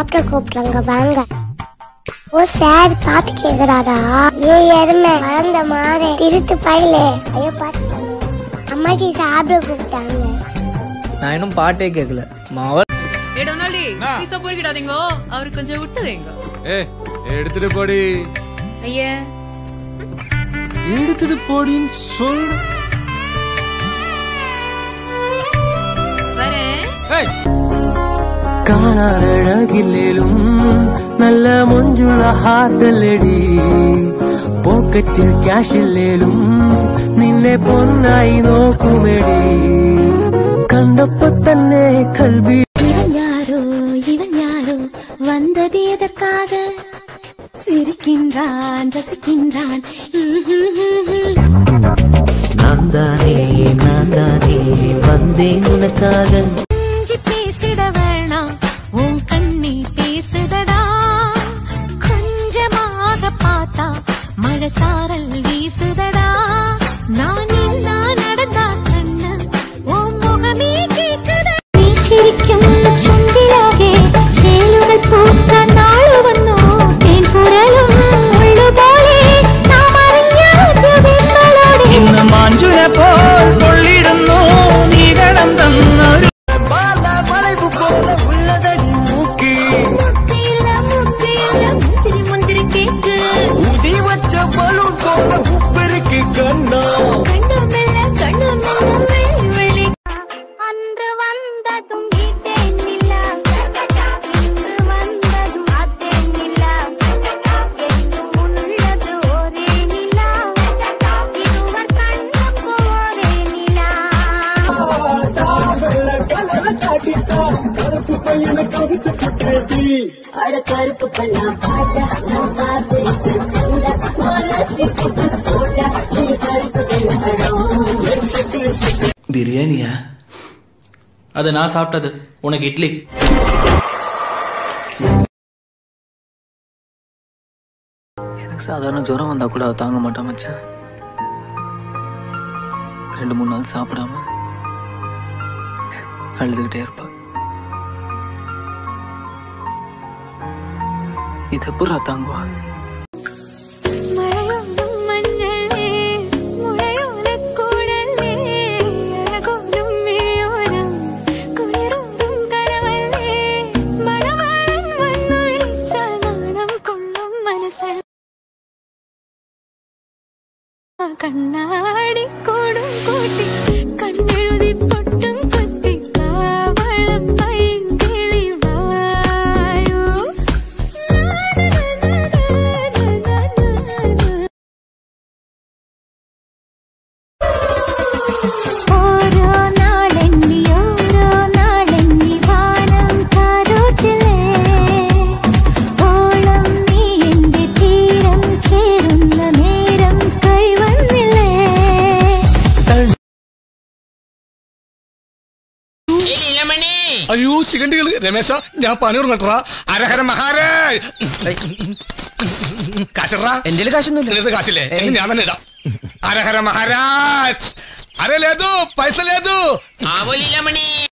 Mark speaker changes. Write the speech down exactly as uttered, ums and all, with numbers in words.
Speaker 1: சாப்பிட கூப்பிட்டாங்க வாங்க. ஓ சார் பாத்து கேக்குறாரா? ஏ எருமை வளர்ந்த மாறே திருத்து பையலே. ஐயோ பாத்து அம்மாச்சி சாப்பிட கூப்பிட்டாங்க.
Speaker 2: நான் இன்னும் பாட்டே கேட்கல. மாவல்
Speaker 3: ஏடோனாலி பீஸா பொறுக்கிடாதீங்க, அவருக்கு கொஞ்சம் விட்டுறீங்க.
Speaker 4: ஏய் எடுத்துட்டு போடி.
Speaker 3: ஐயே
Speaker 4: எடுத்துட்டு போடின்னு சொல்.
Speaker 3: வரேன்.
Speaker 4: ஏய்
Speaker 5: കാണാനഴകില്ലേലും നല്ല മൊഞ്ചുള്ള ഹാർട്ടല്ലടി പോക്കറ്റിൽ ക്യാഷില്ലേലും നിന്നെ പൊന്നായി നോക്കുമെടി കണ്ടപ്പോ തന്നെ കൽബി
Speaker 6: ഇവൻ யாரோ இவன் யாரோ வந்தது எதற்காக சிரிக்கின்றான் ரசிக்கின்றான்
Speaker 5: நான் தானே நான் தானே வந்தேன் உனக்காக
Speaker 6: பேசிட வேணாம் உன் கண்ணி பேசுதடா கொஞ்சமாக பார்த்தா மழை சாரல் வீசுதடா நான் நின்னா நடந்தா கண்ணு உன் முகமே கேக்குதா நீ சிரிக்கும் சுண்டிலாகே சேலுகள் பூத்த நாளு வந்தோ தேன் புரளும் முள்ளு போலே நாம் அறிஞாத வெண்மலோடே
Speaker 5: ഇന്ന് മാഞ്ചുന പോൽ കൊള്ളിടുന്നു നീ കടം തന്നൊരു
Speaker 1: அன்று வந்ததும் வீட்டேன் இல்ல, இன்று வந்ததும் பார்த்தேன் இல்ல, என்றும் உள்ளது ஒரே நிலா, இருவர் கண்ணுக்கு ஒரே நிலா.
Speaker 6: அட கருப்பு கல்லா பாட்டா நான் பார்த்து சூடா போடா கருப்பு
Speaker 5: பிரியாணியா?
Speaker 2: அது நான் சாப்பிட்டது. உனக்கு இட்லி. எனக்கு சாதாரண ஜுரம் வந்தா கூட அவ தாங்க மாட்டான் மச்சான். ரெண்டு மூணு நாள் சாப்பிடாம அழுதுகிட்டே இருப்பா. இது எப்படா தாங்குவா?
Speaker 6: மழையோடும் மஞ்சளே முளையோல கூடலே அழகோடும் மிழியோரம் குளிரோடும் கரவல்லே மணவாளன் வந்து விழிச்சால் நாணம் கொள்ளும் மனசல் கண்ணாடி கூடும் கூட்டி கண்ணெழுதி பொட்டும் குத்தி காவள பைங்கிழி வாயோ ഓരോ നാളെണ്ണി ഓരോ നാളെണ്ണി വാനം കാരോട്ടിലേ ഓളം നീ എന്റെ തീരം ചേരുന്ന നേരം കൈവന്നില്ലേ
Speaker 4: അയ്യോ ശിഖണ്ഡികള് രമേശ ഞാൻ പണി ഉറങ്ങട്ടാ. അരഹര മഹാരാജ് കാശറാ.
Speaker 2: എന്റെ കാശൊന്നും
Speaker 4: കാശില്ലേ? ഞാൻ തന്നെ ഇടാം. అరహర మహారాజ్. అరే లేదు పైస లేదు.